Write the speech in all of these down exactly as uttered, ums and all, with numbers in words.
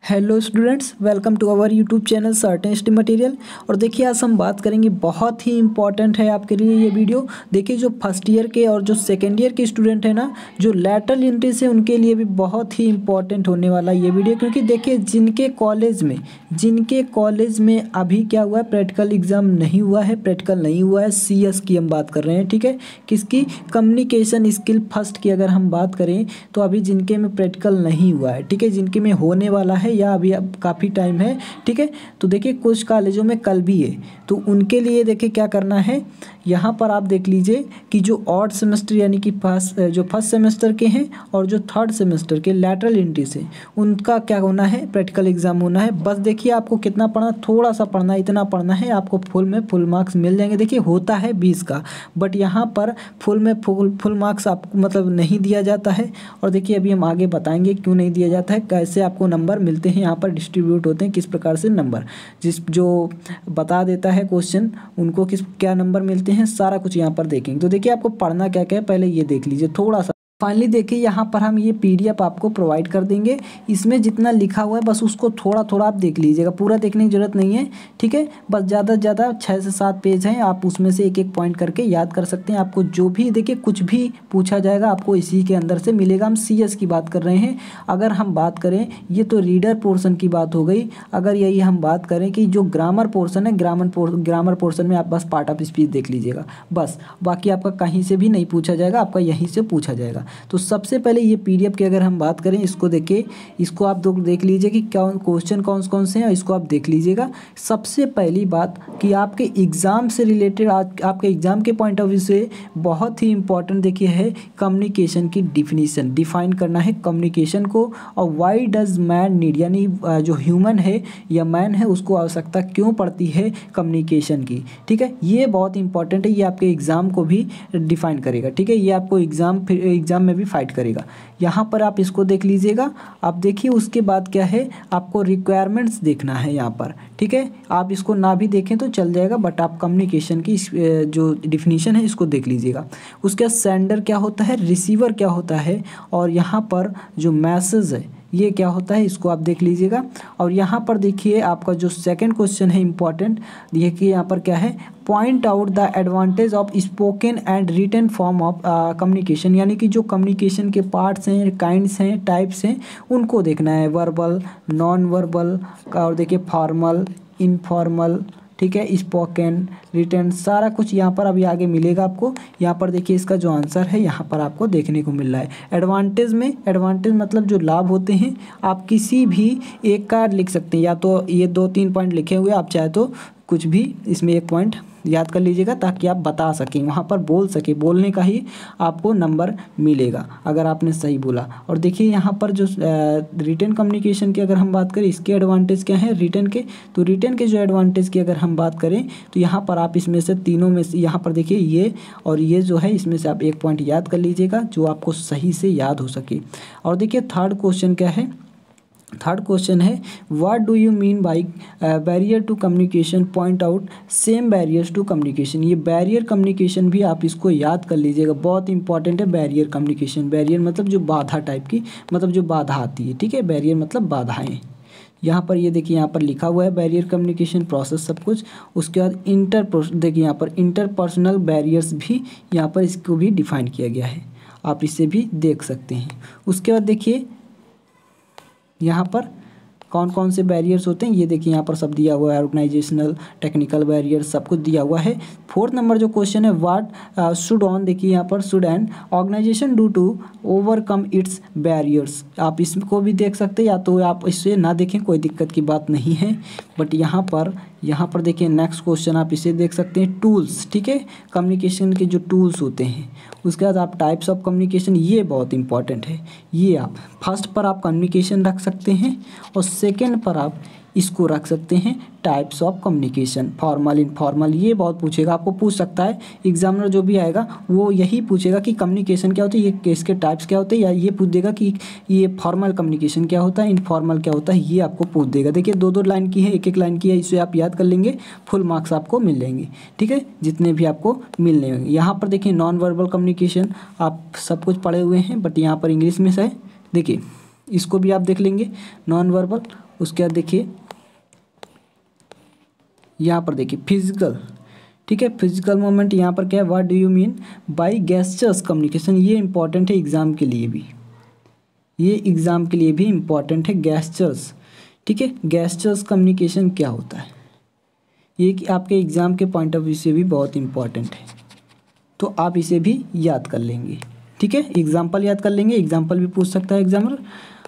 Hello students, welcome to our YouTube channel certain study material. और देखिए आज हम बात करेंगे, बहुत ही इंपॉर्टेंट है आपके लिए ये वीडियो। देखिए जो फर्स्ट ईयर के और जो सेकेंड ईयर के स्टूडेंट है ना, जो लैटरल एंट्री से उनके लिए भी बहुत ही इंपॉर्टेंट होने वाला ये वीडियो। क्योंकि देखिए जिनके कॉलेज में जिनके कॉलेज में अभी क्या हुआ है, प्रैक्टिकल एग्जाम नहीं हुआ है, प्रैक्टिकल नहीं हुआ है, सी एस की हम बात कर रहे हैं। ठीक है, किसकी? कम्युनिकेशन स्किल फर्स्ट की अगर हम बात करें तो अभी जिनके में प्रैक्टिकल नहीं हुआ है, ठीक है, जिनके में होने वाला है या अभी अब काफ़ी टाइम है। ठीक है, तो देखिए कुछ कॉलेजों में कल भी है, तो उनके लिए देखिए क्या करना है। यहाँ पर आप देख लीजिए कि जो ऑड सेमेस्टर यानी कि फर्स्ट जो फर्स्ट सेमेस्टर के हैं और जो थर्ड सेमेस्टर के लैटरल एंट्री से उनका क्या होना है, प्रैक्टिकल एग्जाम होना है। बस देखिए आपको कितना पढ़ना, थोड़ा सा पढ़ना, इतना पढ़ना है, आपको फुल में फुल मार्क्स मिल जाएंगे। देखिए होता है बीस का, बट यहाँ पर फुल में फुल फुल मार्क्स आपको मतलब नहीं दिया जाता है। और देखिए अभी हम आगे बताएंगे क्यों नहीं दिया जाता है, कैसे आपको नंबर मिलते हैं, यहाँ पर डिस्ट्रीब्यूट होते हैं किस प्रकार से नंबर, जिस जो बता देता है क्वेश्चन उनको किस क्या नंबर मिलते हैं, सारा कुछ यहाँ पर देखेंगे। तो देखिए आपको पढ़ना क्या क्या है पहले ये देख लीजिए थोड़ा सा। फाइनली देखिए यहाँ पर हम ये पीडीएफ आपको प्रोवाइड कर देंगे, इसमें जितना लिखा हुआ है बस उसको थोड़ा थोड़ा आप देख लीजिएगा, पूरा देखने की जरूरत नहीं है। ठीक है, बस ज़्यादा से ज़्यादा छः से सात पेज हैं, आप उसमें से एक एक पॉइंट करके याद कर सकते हैं। आपको जो भी देखिए कुछ भी पूछा जाएगा आपको इसी के अंदर से मिलेगा। हम सी एस की बात कर रहे हैं। अगर हम बात करें, ये तो रीडर पोर्सन की बात हो गई। अगर यही हम बात करें कि जो ग्रामर पोर्सन है, ग्रामर ग्रामर पोर्सन में आप बस पार्ट ऑफ स्पीच देख लीजिएगा बस, बाकी आपका कहीं से भी नहीं पूछा जाएगा, आपका यहीं से पूछा जाएगा। तो सबसे पहले ये पीडीएफ की अगर हम बात करें, इसको देखिए, इसको आप दो देख लीजिए कि क्या क्वेश्चन कौन कौन से हैं, इसको आप देख लीजिएगा। सबसे पहली बात कि आपके एग्ज़ाम से रिलेटेड, आज आपके एग्ज़ाम के पॉइंट ऑफ व्यू से बहुत ही इंपॉर्टेंट देखिए है कम्युनिकेशन की डिफिनीशन, डिफाइन करना है कम्युनिकेशन को। और वाई डज मैन नीड, यानी जो ह्यूमन है या मैन है उसको आवश्यकता क्यों पड़ती है कम्युनिकेशन की। ठीक है, ये बहुत इंपॉर्टेंट है, ये आपके एग्ज़ाम को भी डिफाइन करेगा। ठीक है, ये आपको एग्ज़ाम फिर एग्ज़ाम में भी फाइट करेगा। यहाँ पर आप इसको देख लीजिएगा। आप देखिए उसके बाद क्या है, आपको रिक्वायरमेंट्स देखना है यहाँ पर। ठीक है, आप इसको ना भी देखें तो चल जाएगा, बट आप कम्युनिकेशन की जो डिफिनीशन है इसको देख लीजिएगा। उसके सेंडर क्या होता है, रिसीवर क्या होता है, और यहाँ पर जो मैसेज है ये क्या होता है, इसको आप देख लीजिएगा। और यहाँ पर देखिए आपका जो सेकंड क्वेश्चन है इंपॉर्टेंट, देखिए यहाँ पर क्या है, point out the advantage of spoken and written form of communication, यानी कि जो कम्युनिकेशन के पार्ट्स हैं, काइंड्स हैं, टाइप्स हैं, उनको देखना है। वर्बल, नॉन वर्बल, और देखिए फॉर्मल, इनफॉर्मल, ठीक है, स्पोकन, रिटन, सारा कुछ यहाँ पर अभी आगे मिलेगा आपको। यहाँ पर देखिए इसका जो आंसर है यहाँ पर आपको देखने को मिल रहा है। एडवांटेज में, एडवांटेज मतलब जो लाभ होते हैं, आप किसी भी एक का लिख सकते हैं, या तो ये दो तीन पॉइंट लिखे हुए आप चाहे तो कुछ भी इसमें एक पॉइंट याद कर लीजिएगा, ताकि आप बता सकें, वहाँ पर बोल सके, बोलने का ही आपको नंबर मिलेगा अगर आपने सही बोला। और देखिए यहाँ पर जो रिटन कम्युनिकेशन की अगर हम बात करें, इसके एडवांटेज क्या है रिटन के, तो रिटन के जो एडवांटेज की अगर हम बात करें तो यहाँ पर आप इसमें से तीनों में से, यहाँ पर देखिए ये और ये जो है, इसमें से आप एक पॉइंट याद कर लीजिएगा जो आपको सही से याद हो सके। और देखिए थर्ड क्वेश्चन क्या है, थर्ड क्वेश्चन है, what do you mean by barrier to communication, point out same barriers to communication. ये बैरियर कम्युनिकेशन भी आप इसको याद कर लीजिएगा, बहुत इंपॉर्टेंट है बैरियर कम्युनिकेशन। बैरियर मतलब जो बाधा टाइप की, मतलब जो बाधा आती है। ठीक है, बैरियर मतलब बाधाएं। यहाँ पर ये देखिए यहाँ पर लिखा हुआ है बैरियर कम्युनिकेशन प्रोसेस सब कुछ। उसके बाद इंटर, देखिए यहाँ पर इंटरपर्सनल बैरियर्स भी यहाँ पर इसको भी डिफाइन किया गया है, आप इसे भी देख सकते हैं। उसके बाद देखिए यहाँ पर कौन कौन से बैरियर्स होते हैं, ये देखिए यहाँ पर सब दिया हुआ है, ऑर्गेनाइजेशनल, टेक्निकल बैरियर, सब कुछ दिया हुआ है। फोर्थ नंबर जो क्वेश्चन है, व्हाट शुड ऑन, देखिए यहाँ पर should an organization do to overcome its barriers, आप इसको भी देख सकते हैं, या तो आप इससे ना देखें कोई दिक्कत की बात नहीं है। बट यहाँ पर यहाँ पर देखिए नेक्स्ट क्वेश्चन आप इसे देख सकते हैं, टूल्स। ठीक है, कम्युनिकेशन के जो टूल्स होते हैं। उसके बाद आप टाइप्स ऑफ कम्युनिकेशन, ये बहुत इंपॉर्टेंट है, ये आप फर्स्ट पर आप कम्युनिकेशन रख सकते हैं और सेकेंड पर आप इसको रख सकते हैं types of communication, formal, informal. ये बहुत पूछेगा, आपको पूछ सकता है एग्जामिनर जो भी आएगा वो यही पूछेगा कि कम्युनिकेशन क्या होती है, ये इसके टाइप्स क्या होते हैं, या ये पूछ देगा कि ये फॉर्मल कम्युनिकेशन क्या होता है, इनफॉर्मल क्या होता है, ये आपको पूछ देगा। देखिए दो दो लाइन की है, एक एक लाइन की है, इसे आप याद कर लेंगे, फुल मार्क्स आपको मिल जाएंगे। ठीक है, जितने भी आपको मिलने होंगे। यहाँ पर देखिए नॉन वर्बल कम्युनिकेशन, आप सब कुछ पढ़े हुए हैं, बट यहाँ पर इंग्लिश में से देखिए इसको भी आप देख लेंगे नॉन वर्बल। उसके बाद देखिए यहाँ पर देखिए फिजिकल, ठीक है, फिजिकल मूवमेंट। यहाँ पर क्या है, what do you mean by gestures communication, ये इंपॉर्टेंट है एग्जाम के लिए भी, ये एग्जाम के लिए भी इम्पॉर्टेंट है गेस्चर्स, ठीक है। गेस्चर्स कम्युनिकेशन क्या होता है, ये कि आपके एग्ज़ाम के पॉइंट ऑफ व्यू से भी बहुत इम्पॉर्टेंट है, तो आप इसे भी याद कर लेंगे, ठीक है। एग्जाम्पल याद कर लेंगे, एग्जाम्पल भी पूछ सकता है एग्जामर।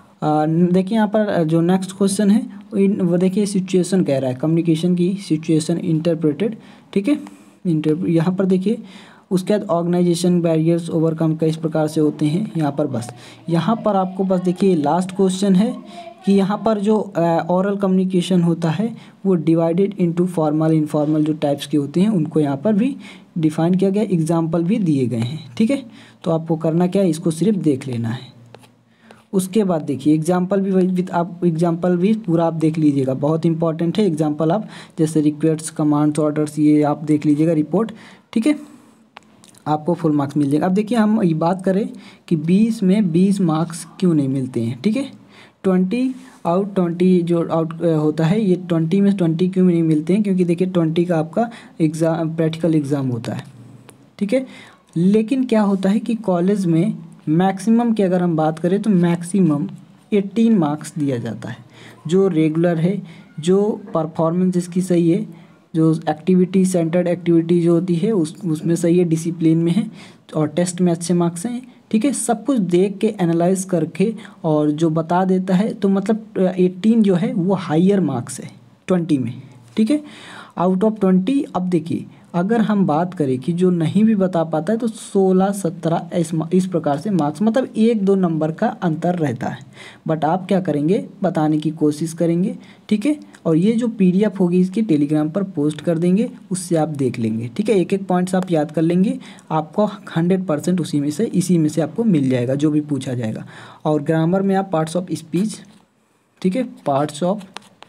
देखिए यहाँ पर जो नेक्स्ट क्वेश्चन है वो देखिए सिचुएशन कह रहा है, कम्युनिकेशन की सिचुएशन इंटरप्रेटेड, ठीक है। इंटर यहाँ पर देखिए उसके बाद ऑर्गेनाइजेशन बैरियर्स ओवरकम किस प्रकार से होते हैं, यहाँ पर बस यहाँ पर आपको बस देखिए लास्ट क्वेश्चन है कि यहाँ पर जो ओरल कम्युनिकेशन होता है वो डिवाइडेड इनटू फॉर्मल इनफॉर्मल जो टाइप्स के होते हैं उनको यहाँ पर भी डिफाइन किया गया, एग्जाम्पल भी दिए गए हैं, ठीक है। तो आपको करना क्या है, इसको सिर्फ देख लेना है। उसके बाद देखिए एग्जाम्पल भी वही आप एग्जाम्पल भी पूरा आप देख लीजिएगा, बहुत इंपॉर्टेंट है एग्जाम्पल। आप जैसे रिक्वेस्ट्स कमांड्स ऑर्डर्स ये आप देख लीजिएगा रिपोर्ट, ठीक है, आपको फुल मार्क्स मिल जाएगा। अब देखिए हम ये बात करें कि बीस में बीस मार्क्स क्यों नहीं मिलते हैं, ठीक है। ट्वेंटी आउट ट्वेंटी जो आउट होता है ये ट्वेंटी में ट्वेंटी क्यों नहीं मिलते हैं, क्योंकि देखिए ट्वेंटी का आपका एग्ज़ाम प्रैक्टिकल एग्ज़ाम होता है, ठीक है। लेकिन क्या होता है कि कॉलेज में मैक्सिमम की अगर हम बात करें तो मैक्सिमम एटीन मार्क्स दिया जाता है, जो रेगुलर है, जो परफॉर्मेंस जिसकी सही है, जो एक्टिविटी सेंटर्ड एक्टिविटी जो होती है उस उसमें सही है, डिसिप्लिन में है, और टेस्ट में अच्छे मार्क्स हैं, ठीक है। सब कुछ देख के एनालाइज करके और जो बता देता है, तो मतलब एटीन जो है वो हाइयर मार्क्स है ट्वेंटी में, ठीक है, आउट ऑफ ट्वेंटी। अब देखिए अगर हम बात करें कि जो नहीं भी बता पाता है तो सोलह सत्रह इस इस प्रकार से मार्क्स, मतलब एक दो नंबर का अंतर रहता है, बट आप क्या करेंगे बताने की कोशिश करेंगे, ठीक है। और ये जो पीडीएफ होगी इसकी टेलीग्राम पर पोस्ट कर देंगे, उससे आप देख लेंगे, ठीक है। एक एक पॉइंट्स आप याद कर लेंगे, आपको हंड्रेड परसेंट उसी में से इसी में से आपको मिल जाएगा जो भी पूछा जाएगा। और ग्रामर में आप पार्ट्स ऑफ स्पीच, ठीक है, parts of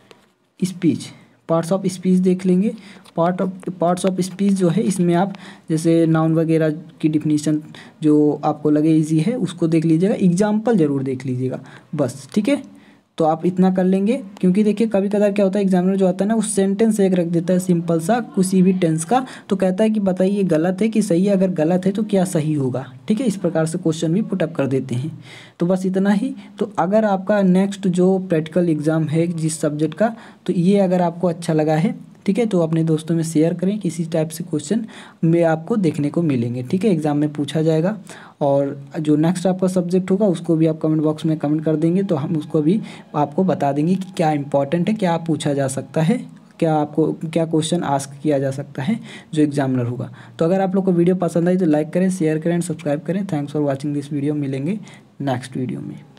speech parts of speech देख लेंगे। Part of parts of speech जो है इसमें आप जैसे नाउन वगैरह की डिफिनीशन जो आपको लगे इजी है उसको देख लीजिएगा, एग्जाम्पल ज़रूर देख लीजिएगा बस, ठीक है। तो आप इतना कर लेंगे, क्योंकि देखिए कभी कभार क्या होता है एग्जामिनर जो आता है ना उस सेंटेंस एक रख देता है सिंपल सा किसी भी टेंस का, तो कहता है कि बताइए गलत है कि सही है, अगर गलत है तो क्या सही होगा, ठीक है। इस प्रकार से क्वेश्चन भी पुटअप कर देते हैं। तो बस इतना ही। तो अगर आपका नेक्स्ट जो प्रैक्टिकल एग्ज़ाम है जिस सब्जेक्ट का, तो ये अगर आपको अच्छा लगा है, ठीक है, तो अपने दोस्तों में शेयर करें, किसी टाइप से क्वेश्चन में आपको देखने को मिलेंगे, ठीक है, एग्जाम में पूछा जाएगा। और जो नेक्स्ट आपका सब्जेक्ट होगा उसको भी आप कमेंट बॉक्स में कमेंट कर देंगे, तो हम उसको भी आपको बता देंगे कि क्या इंपॉर्टेंट है, क्या पूछा जा सकता है, क्या आपको क्या क्वेश्चन आस्क किया जा सकता है जो एग्जामिनर होगा। तो अगर आप लोग को वीडियो पसंद आई तो लाइक करें, शेयर करें, सब्सक्राइब करें। Thanks for watching this video. मिलेंगे नेक्स्ट वीडियो में।